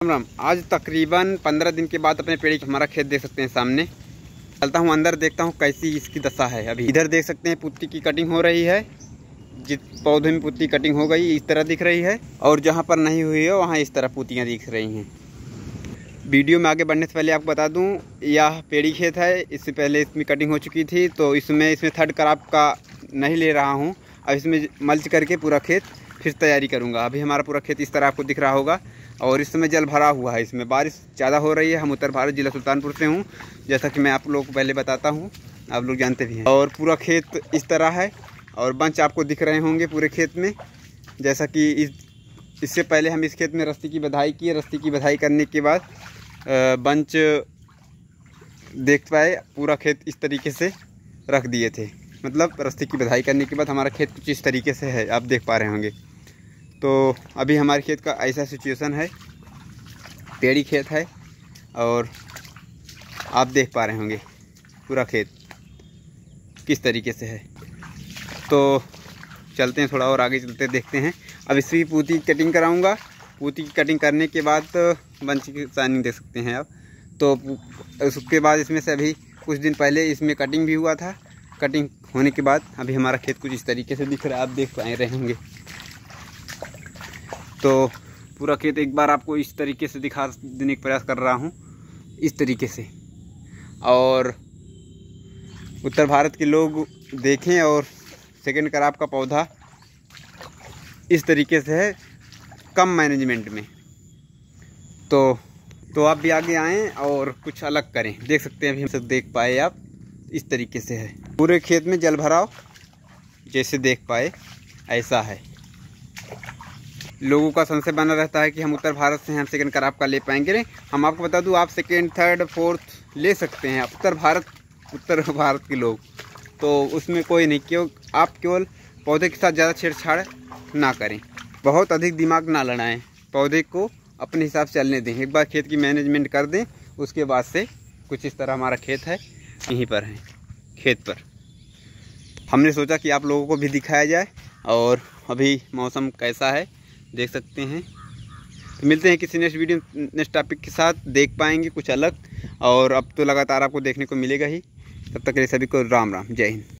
राम राम। आज तकरीबन 15 दिन के बाद अपने पेड़ हमारा खेत देख सकते हैं सामने। चलता हूँ अंदर, देखता हूँ कैसी इसकी दशा है। अभी इधर देख सकते हैं पुत्ती की कटिंग हो रही है। जिस पौधे में पुत्ती कटिंग हो गई इस तरह दिख रही है, और जहाँ पर नहीं हुई है वहाँ इस तरह पुत्तियाँ दिख रही हैं। वीडियो में आगे बढ़ने से पहले आपको बता दूँ, यह पेड़ी खेत है। इससे पहले इसमें कटिंग हो चुकी थी, तो इसमें थर्ड क्रॉप का नहीं ले रहा हूँ। अब इसमें मल्च करके पूरा खेत फिर तैयारी करूँगा। अभी हमारा पूरा खेत इस तरह आपको दिख रहा होगा, और इस समय जल भरा हुआ है। इसमें बारिश ज़्यादा हो रही है। हम उत्तर भारत जिला सुल्तानपुर से हूँ, जैसा कि मैं आप लोगों को पहले बताता हूँ, आप लोग जानते भी हैं। और पूरा खेत इस तरह है, और बंच आपको दिख रहे होंगे पूरे खेत में। जैसा कि इससे पहले हम इस खेत में रस्ती की बधाई की। रस्ती की बधाई करने के बाद बंच देख पाए, पूरा खेत इस तरीके से रख दिए थे। मतलब रस्ती की बधाई करने के बाद हमारा खेत कुछ इस तरीके से है, आप देख पा रहे होंगे। तो अभी हमारे खेत का ऐसा सिचुएशन है, पेड़ी खेत है, और आप देख पा रहे होंगे पूरा खेत किस तरीके से है। तो चलते हैं, थोड़ा और आगे चलते देखते हैं। अब इसकी पूती की कटिंग कराऊंगा। पूती की कटिंग करने के बाद बंच की शाइनिंग देख सकते हैं आप। तो उसके बाद इसमें से अभी कुछ दिन पहले इसमें कटिंग भी हुआ था। कटिंग होने के बाद अभी हमारा खेत कुछ इस तरीके से दिख रहा है, आप देख पा रहे होंगे। तो पूरा खेत एक बार आपको इस तरीके से दिखा देने का प्रयास कर रहा हूँ, इस तरीके से। और उत्तर भारत के लोग देखें, और सेकंड क्रॉप का पौधा इस तरीके से है, कम मैनेजमेंट में। तो आप भी आगे आएँ और कुछ अलग करें। देख सकते हैं, अभी हम सब देख पाए आप, इस तरीके से है। पूरे खेत में जल भराव जैसे देख पाए ऐसा है। लोगों का संशय बना रहता है कि हम उत्तर भारत से हैं, हम सेकंड क्रॉप का ले पाएंगे। हम आपको बता दूं, आप सेकंड, थर्ड, फोर्थ ले सकते हैं उत्तर भारत के लोग। तो उसमें कोई नहीं, क्यों आप केवल पौधे के साथ ज़्यादा छेड़छाड़ ना करें, बहुत अधिक दिमाग ना लड़ाएं, पौधे को अपने हिसाब से चलने दें। एक बार खेत की मैनेजमेंट कर दें, उसके बाद से कुछ इस तरह हमारा खेत है, यहीं पर है खेत पर। हमने सोचा कि आप लोगों को भी दिखाया जाए। और अभी मौसम कैसा है देख सकते हैं। तो मिलते हैं किसी नेक्स्ट वीडियो, नेक्स्ट टॉपिक के साथ, देख पाएंगे कुछ अलग। और अब तो लगातार आपको देखने को मिलेगा ही। तब तक के लिए सभी को राम राम, जय हिंद।